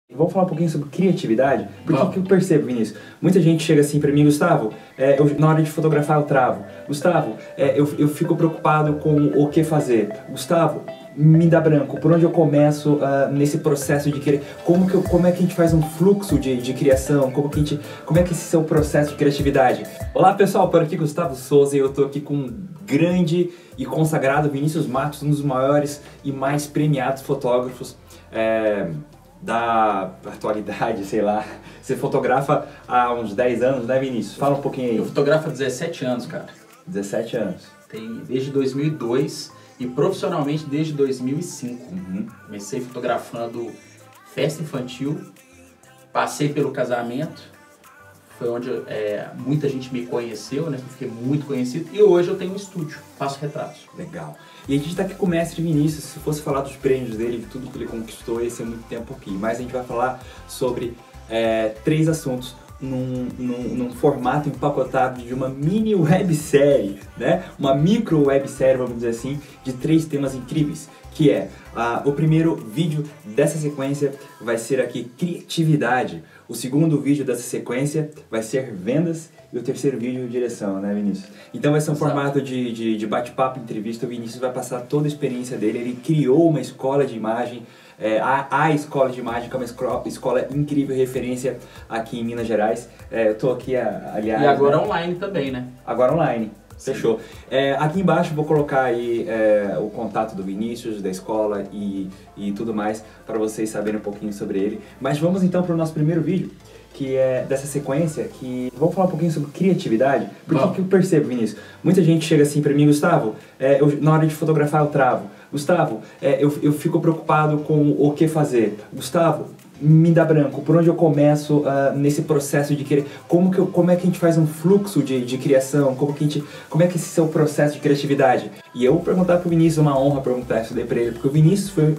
Vamos falar um pouquinho sobre criatividade? Porque que eu percebo, Vinícius? Muita gente chega assim pra mim, Gustavo, na hora de fotografar eu travo. Gustavo, eu fico preocupado com o que fazer. Gustavo, me dá branco. Por onde eu começo nesse processo de querer? Como é que a gente faz um fluxo de criação? Como é que esse é o processo de criatividade? Olá pessoal, por aqui Gustavo Souza e eu tô aqui com um grande e consagrado Vinícius Matos, um dos maiores e mais premiados fotógrafos da atualidade, sei lá. Você fotografa há uns 10 anos, né, Vinícius? Fala um pouquinho aí. Eu fotografo há 17 anos, cara. 17 anos. Tem desde 2002 e profissionalmente desde 2005. Comecei fotografando festa infantil, passei pelo casamento, foi onde muita gente me conheceu, né? Fiquei muito conhecido e hoje eu tenho um estúdio, faço retratos. Legal. E a gente está aqui com o mestre Vinícius. Se fosse falar dos prêmios dele, de tudo que ele conquistou, ia ser muito tempo aqui. Mas a gente vai falar sobre 3 assuntos num formato empacotado de uma mini websérie, né? Uma micro websérie, vamos dizer assim, de 3 temas incríveis, que é o primeiro vídeo dessa sequência vai ser aqui criatividade, o segundo vídeo dessa sequência vai ser vendas e o terceiro vídeo direção, né, Vinícius? Então vai ser um formato de bate-papo, entrevista. O Vinícius vai passar toda a experiência dele. Ele criou uma escola de imagem, a escola de imagem, que é uma escola incrível, referência aqui em Minas Gerais. Eu tô aqui, aliás... E agora online também, né? Agora online. Fechou. Aqui embaixo vou colocar aí o contato do Vinícius, da escola e tudo mais, para vocês saberem um pouquinho sobre ele. Mas vamos então para o nosso primeiro vídeo, que é dessa sequência, que vamos falar um pouquinho sobre criatividade. Porque que eu percebo, Vinícius? Muita gente chega assim para mim, Gustavo, na hora de fotografar eu travo. Gustavo, eu fico preocupado com o que fazer. Gustavo, me dá branco. Por onde eu começo nesse processo de querer? Como é que a gente faz um fluxo de criação? Como é que esse é o processo de criatividade? E eu vou perguntar pro Vinícius, é uma honra perguntar isso daí pra ele, porque o Vinícius foi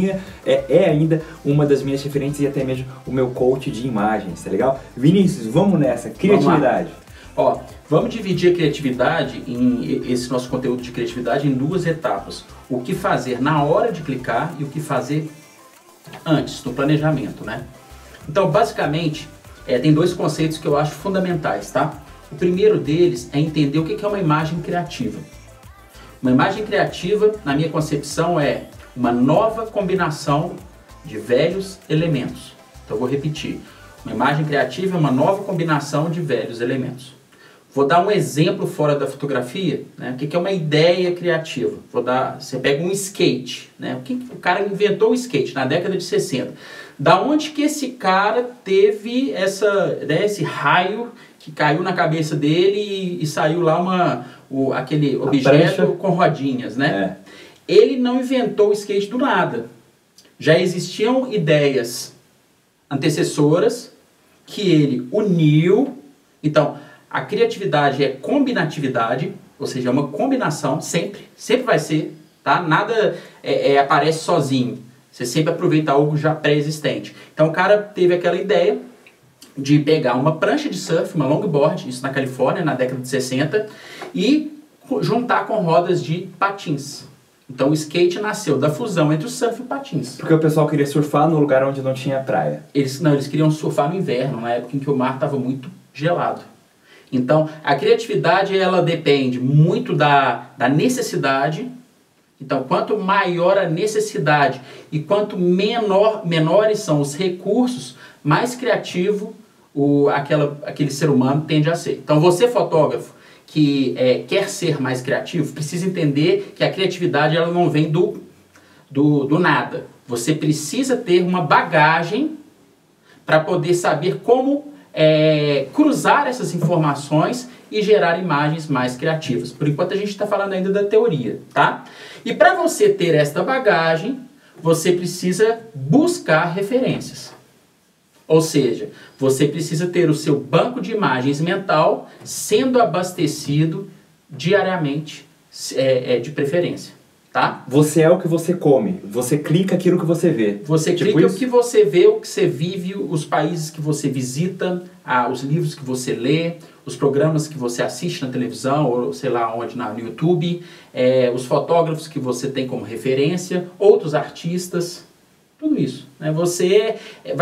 ainda uma das minhas referências e até mesmo o meu coach de imagens, tá legal? Vinícius, vamos nessa, criatividade. Ó, vamos dividir a criatividade, esse nosso conteúdo de criatividade, em 2 etapas. O que fazer na hora de clicar e o que fazer antes, no planejamento, né? Então, basicamente, tem 2 conceitos que eu acho fundamentais, tá? O primeiro deles é entender o que é uma imagem criativa. Uma imagem criativa, na minha concepção, é uma nova combinação de velhos elementos. Então, eu vou repetir. Uma imagem criativa é uma nova combinação de velhos elementos. Vou dar um exemplo fora da fotografia, né? O que é uma ideia criativa? Você pega um skate, né? O cara inventou o skate na década de 60. Da onde que esse cara teve esse raio que caiu na cabeça dele e saiu lá aquele objeto com rodinhas, né? Ele não inventou o skate do nada. Já existiam ideias antecessoras que ele uniu. Então, a criatividade é combinatividade, ou seja, é uma combinação, sempre vai ser, tá? Nada aparece sozinho, você sempre aproveita algo já pré-existente. Então o cara teve aquela ideia de pegar uma prancha de surf, uma longboard, isso na Califórnia, na década de 60, e juntar com rodas de patins. Então o skate nasceu da fusão entre o surf e o patins. Porque o pessoal queria surfar no lugar onde não tinha praia. Eles queriam surfar no inverno, na época em que o mar estava muito gelado. Então, a criatividade, ela depende muito da necessidade. Então, quanto maior a necessidade e quanto menores são os recursos, mais criativo aquele ser humano tende a ser. Então, você, fotógrafo, que quer ser mais criativo, precisa entender que a criatividade ela não vem do nada. Você precisa ter uma bagagem para poder saber como cruzar essas informações e gerar imagens mais criativas. Por enquanto a gente está falando ainda da teoria, tá? E para você ter esta bagagem, você precisa buscar referências. Ou seja, você precisa ter o seu banco de imagens mental sendo abastecido diariamente, de preferência. Tá? Você é o que você come, você clica aquilo que você vê. Você clica o que você vê, o que você vive, os países que você visita, os livros que você lê, os programas que você assiste na televisão, ou sei lá onde, no YouTube, os fotógrafos que você tem como referência, outros artistas, Tudo isso. Né? Você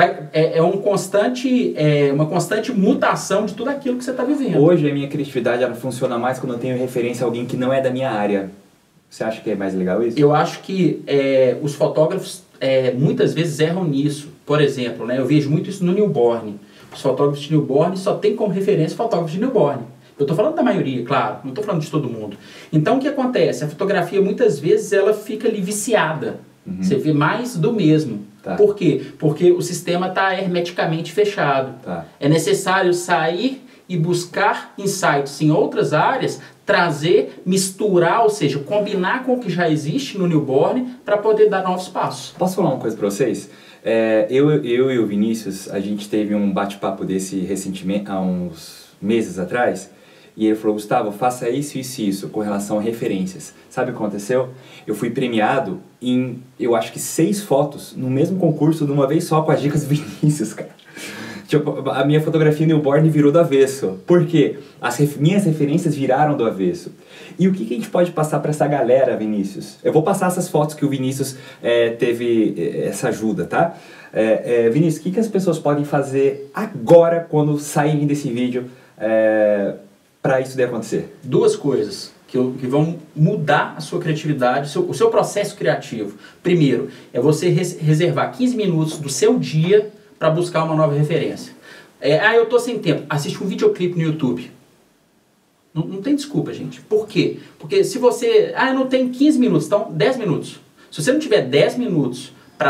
uma constante mutação de tudo aquilo que você está vivendo. Hoje a minha criatividade ela funciona mais quando eu tenho referência a alguém que não é da minha área. Você acha que é mais legal isso? Eu acho que os fotógrafos muitas vezes erram nisso. Por exemplo, né, eu vejo muito isso no newborn. Os fotógrafos de newborn só tem como referência fotógrafos de newborn. Eu estou falando da maioria, claro, não estou falando de todo mundo. Então o que acontece? A fotografia muitas vezes ela fica ali viciada. Você vê mais do mesmo. Tá. Por quê? Porque o sistema está hermeticamente fechado. Tá. É necessário sair e buscar insights em outras áreas, trazer, misturar, ou seja, combinar com o que já existe no newborn para poder dar novos passos. Posso falar uma coisa para vocês? Eu e o Vinícius, a gente teve um bate-papo desse recentemente, há uns meses atrás, e ele falou, Gustavo, faça isso, isso e isso, com relação a referências. Sabe o que aconteceu? Eu fui premiado em, eu acho que 6 fotos, no mesmo concurso, de uma vez só, com as dicas do Vinícius, cara. Tipo, a minha fotografia newborn virou do avesso. Por quê? Minhas referências viraram do avesso. E o que a gente pode passar para essa galera, Vinícius? Eu vou passar essas fotos que o Vinícius teve essa ajuda, tá? Vinícius, o que as pessoas podem fazer agora, quando saírem desse vídeo, para isso de acontecer? 2 coisas que vão mudar a sua criatividade, o seu processo criativo. Primeiro, é você reservar 15 minutos do seu dia para buscar uma nova referência. Eu tô sem tempo. Assiste um videoclipe no YouTube. Não tem desculpa, gente. Por quê? Porque se você... eu não tenho 15 minutos, então 10 minutos. Se você não tiver 10 minutos,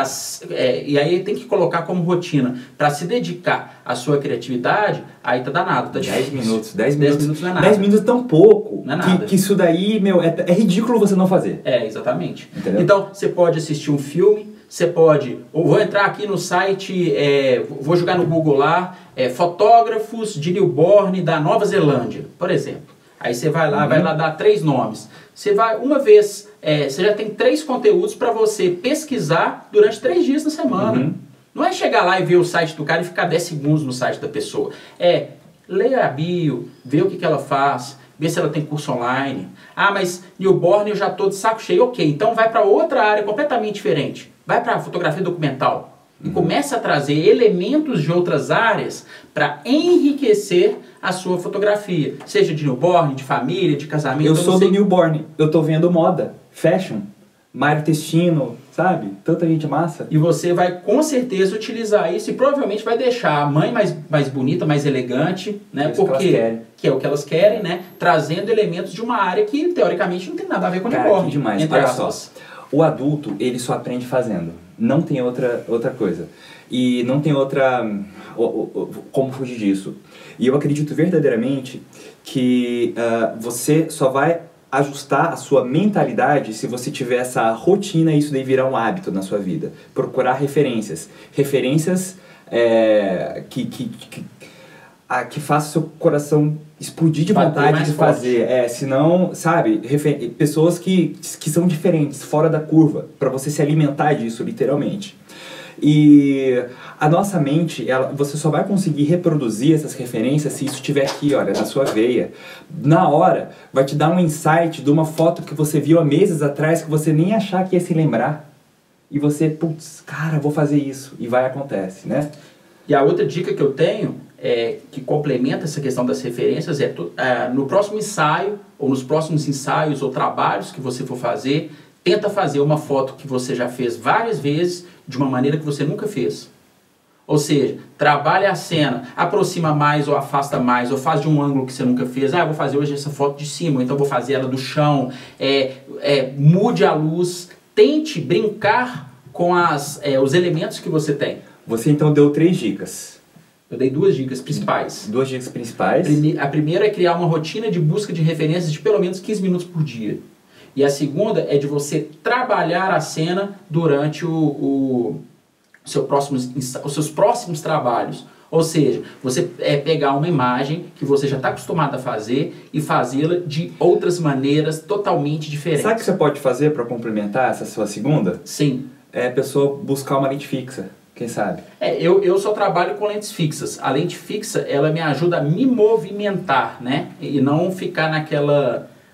e aí tem que colocar como rotina, para se dedicar à sua criatividade, aí tá danado, tá difícil. 10 minutos não é nada. 10 minutos é tão pouco, não é nada. Que isso daí, meu, é ridículo você não fazer. Exatamente. Entendeu? Então, você pode assistir um filme, você pode... vou entrar aqui no site, vou jogar no Google lá, fotógrafos de newborn da Nova Zelândia, por exemplo. Aí você vai lá dar 3 nomes. Você vai uma vez, você já tem 3 conteúdos para você pesquisar durante 3 dias na semana. Não é chegar lá e ver o site do cara e ficar 10 segundos no site da pessoa. Ler a bio, ver o que ela faz, ver se ela tem curso online. Mas newborn eu já estou de saco cheio. Ok, então vai para outra área completamente diferente. Vai para a fotografia documental. E começa a trazer elementos de outras áreas para enriquecer a sua fotografia. Seja de newborn, de família, de casamento. Eu sou do newborn. Eu tô vendo moda, fashion, Mário Testino, sabe? Tanta gente massa. E você vai com certeza utilizar isso e provavelmente vai deixar a mãe mais bonita, mais elegante, né? Porque que é o que elas querem, né? Trazendo elementos de uma área que teoricamente não tem nada a ver com newborn. Que demais. Olha só. O adulto, ele só aprende fazendo. Não tem outra coisa. E não tem outra... como fugir disso. E eu acredito verdadeiramente que você só vai ajustar a sua mentalidade se você tiver essa rotina e isso daí virar um hábito na sua vida. Procurar referências. Referências que façam seu coração explodir de vontade de fazer. Senão, sabe, pessoas que são diferentes, fora da curva, para você se alimentar disso, literalmente. E a nossa mente, você só vai conseguir reproduzir essas referências se isso estiver aqui, olha, na sua veia. Na hora, vai te dar um insight de uma foto que você viu há meses atrás que você nem achar que ia se lembrar. E você, putz, cara, vou fazer isso. E acontece, né? E a outra dica que eu tenho, que complementa essa questão das referências, no próximo ensaio, ou nos próximos ensaios ou trabalhos que você for fazer, tenta fazer uma foto que você já fez várias vezes, de uma maneira que você nunca fez. Ou seja, trabalha a cena, aproxima mais ou afasta mais, ou faz de um ângulo que você nunca fez. Eu vou fazer hoje essa foto de cima, ou então vou fazer ela do chão. Mude a luz, tente brincar com os elementos que você tem. Você então deu 3 dicas. Eu dei 2 dicas principais. 2 dicas principais. A primeira é criar uma rotina de busca de referências de pelo menos 15 minutos por dia. E a segunda é de você trabalhar a cena durante os seus próximos trabalhos. Ou seja, você pegar uma imagem que você já está acostumado a fazer e fazê-la de outras maneiras totalmente diferentes. Sabe o que você pode fazer para complementar essa sua segunda? Sim. A pessoa buscar uma lente fixa. Quem sabe? Eu só trabalho com lentes fixas. A lente fixa, ela me ajuda a me movimentar, né? E não ficar naquela...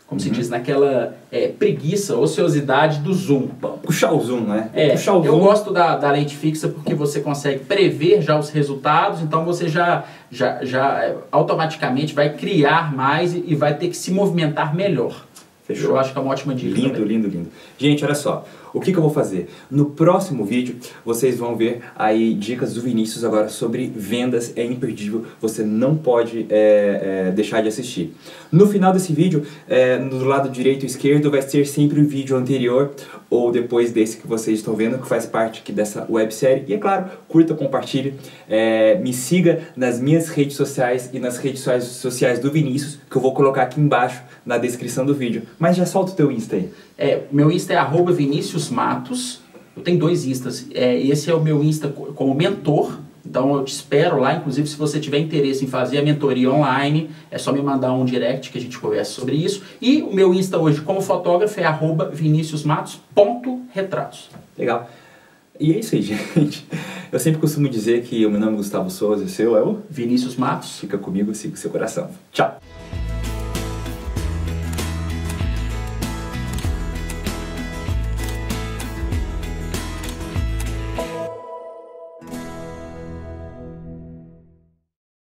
como se diz, naquela preguiça, ociosidade do zoom. Puxar o zoom, né? Puxar o eu zoom. gosto da lente fixa porque você consegue prever já os resultados, então você já automaticamente vai criar mais e vai ter que se movimentar melhor. Fechou. Eu acho que é uma ótima dica. Lindo, também. lindo, lindo. Gente, olha só. O que eu vou fazer? No próximo vídeo, vocês vão ver aí dicas do Vinícius agora sobre vendas. É imperdível. Você não pode deixar de assistir. No final desse vídeo, do lado direito e esquerdo, vai ser sempre o vídeo anterior ou depois desse que vocês estão vendo, que faz parte aqui dessa websérie. E é claro, curta, compartilhe, me siga nas minhas redes sociais e nas redes sociais do Vinícius, que eu vou colocar aqui embaixo na descrição do vídeo. Mas já solta o teu Insta aí. Meu Insta é @ViniciusMatos. Eu tenho 2 Instas. Esse é o meu Insta como mentor. Então eu te espero lá. Inclusive, se você tiver interesse em fazer a mentoria online, é só me mandar um direct que a gente conversa sobre isso. E o meu Insta hoje como fotógrafo é @ViniciusMatos.retratos. Legal. E é isso aí, gente. Eu sempre costumo dizer que o meu nome é Gustavo Souza e o seu é o Vinícius Matos. Fica comigo, siga o seu coração. Tchau!